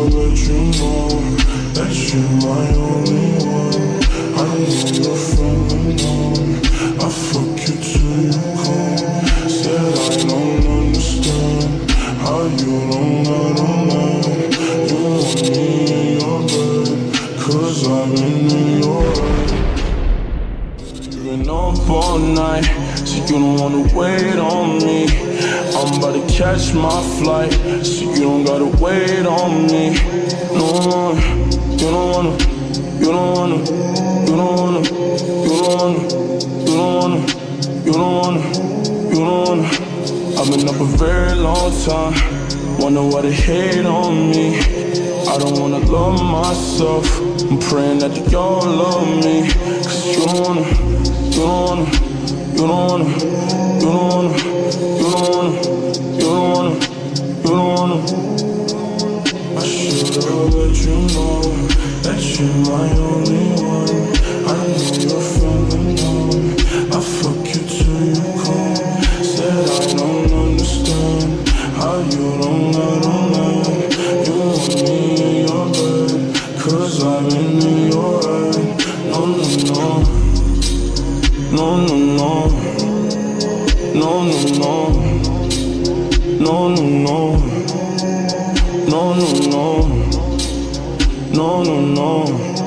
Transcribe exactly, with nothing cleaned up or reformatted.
let you know that you're my only one. I know you're from unknown. I fuck you till you come. Said I don't understand how you don't gotta know. You want me in your bed, cause I'm in your head. You've been up all night, so you don't wanna wait on me. I'm about to catch my flight, so you don't gotta wait on me. No, you don't wanna, you don't wanna, you don't wanna, you don't wanna, you don't wanna, you don't wanna, you don't wanna. I've been up a very long time, wonder why they hate on me. I don't wanna love myself, I'm praying that y'all love me. Cause you don't wanna, you don't wanna, you don't wanna, you don't wanna, you don't wanna, you don't wanna, you don't wanna. I should've let you know that you're my only one. I know you're from unknown. I fuck you till you come. Said I don't understand how you don't gotta know. You want me in your bed, cause I'm in your head. No, no, no. No, no, no. No, no, no. No, no, no. No, no, no. No, no, no.